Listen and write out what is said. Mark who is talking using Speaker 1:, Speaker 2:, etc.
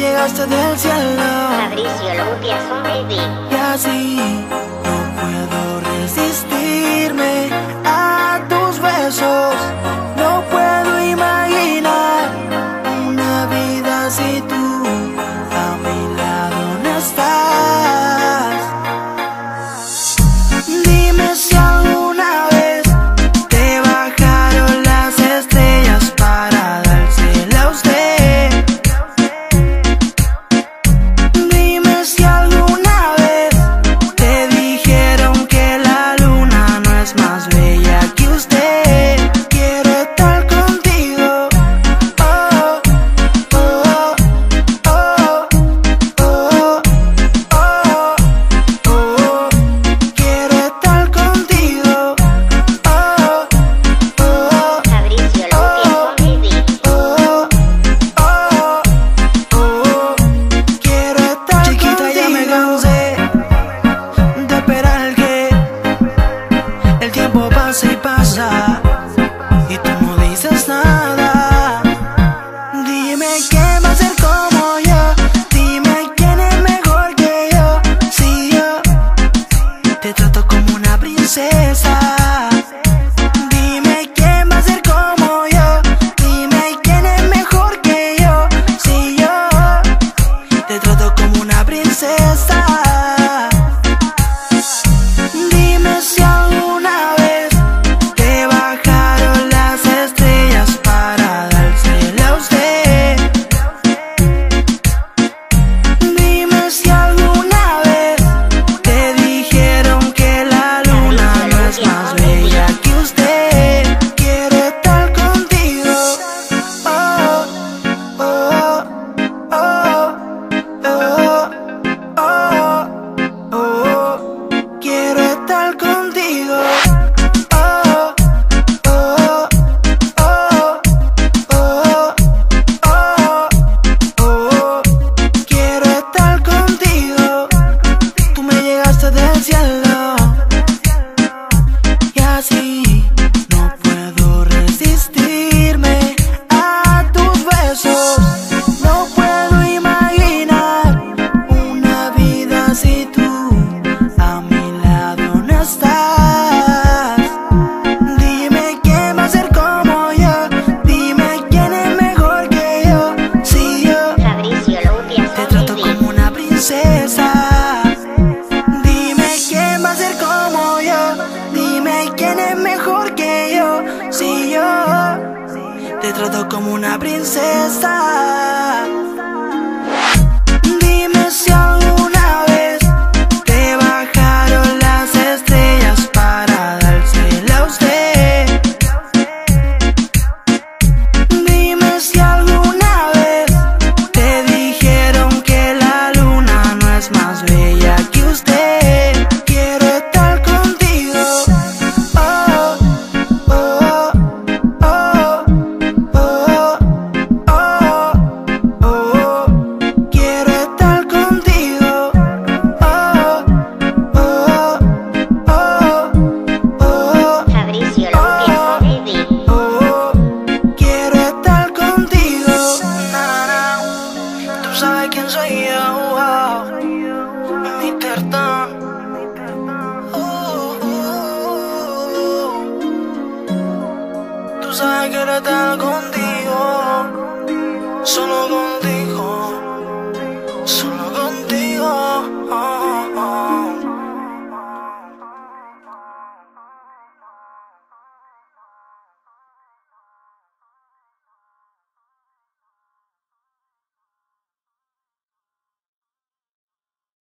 Speaker 1: llegaste del cielo.
Speaker 2: Fabricio Lumpia Son Baby.
Speaker 1: Y así no puedo resistirme a tus besos. No puedo imaginar una vida si tú a mi lado no estás. Dime si alguna vez te bajaron las estrellas para dársela a usted. Dime si alguna vez te dijeron que la luna no es más bella que usted. Quiero estar contigo. Oh, oh, oh, oh, oh, oh. Quiero estar contigo. Oh, oh,
Speaker 2: Fabricio Lumpia Son Baby.
Speaker 1: oh, oh, oh. Quiero estar chiquita, contigo. Ya me cansé de esperar que el tiempo pase y pasa y tú no dices nada. Dime quién va a ser como yo. Dime quién es mejor que yo. Si yo te trato como una princesa. Dime quién va a ser como yo. Dime quién es mejor que yo. Si yo te trato como una princesa. Dime si alguna vez te bajaron las estrellas para dársela a usted. Dime si alguna vez te dijeron que la luna no es más bella que usted. Quiero estar contigo. Oh, oh, oh, oh, oh, oh. Quiero estar contigo. Oh, oh, oh, oh, oh, oh. Quiero estar contigo. Tú me llegaste del cielo. Y así no puedo resistirme a tus besos. No puedo imaginar una vida si tú a mi lado no estás. Dime quién va a ser como yo. Dime quién es mejor que yo. Si yo
Speaker 2: Fabricio Lumpia
Speaker 1: te
Speaker 2: Son
Speaker 1: trato
Speaker 2: Baby.
Speaker 1: como una princesa. Dime quién va a ser como yo. Dime quién es mejor que yo. Si yo te trato como una princesa. Dime si alguna vez te bajaron las estrellas para dársela a usted. Dime si alguna vez te dijeron que la luna no es más bella que usted. Quiero estar contigo. Oh, oh, oh, oh, oh, oh. Quiero estar contigo. Oh, oh, oh, oh.
Speaker 2: Fabricio Lumpia Son Baby.
Speaker 1: Oh, quiero estar contigo. Na, na. Tú sabes quién soy yo. Oh, Mr. Tom. Tú sabes que quiero estar contigo. Solo contigo.